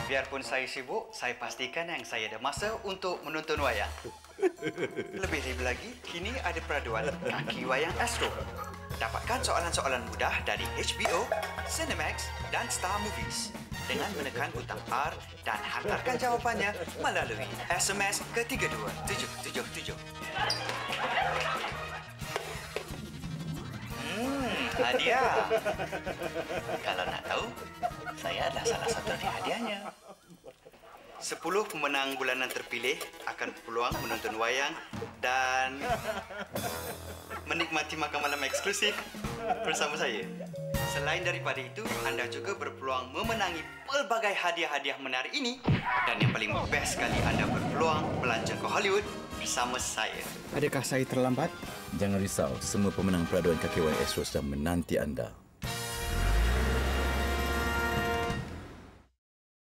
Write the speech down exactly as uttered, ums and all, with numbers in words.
Biarpun saya sibuk, saya pastikan yang saya ada masa untuk menonton wayang. Lebih-lebih lagi, kini ada peraduan Kaki Wayang Astro. Dapatkan soalan-soalan mudah dari H B O, Cinemax dan Star Movies dengan menekan butang R dan hantarkan jawapannya melalui S M S ke tiga dua tujuh tujuh tujuh. Hmm, hadiah. Kalau nak tahu, saya adalah salah satu dari hadiahnya. Sepuluh pemenang bulanan terpilih akan berpeluang menonton wayang dan menikmati makan malam eksklusif bersama saya. Selain daripada itu, anda juga berpeluang memenangi pelbagai hadiah-hadiah menarik ini. Dan yang paling best sekali, anda berpeluang melancong ke Hollywood bersama saya. Adakah saya terlambat? Jangan risau, semua pemenang peraduan Kaki Wayang Astro sedang menanti anda.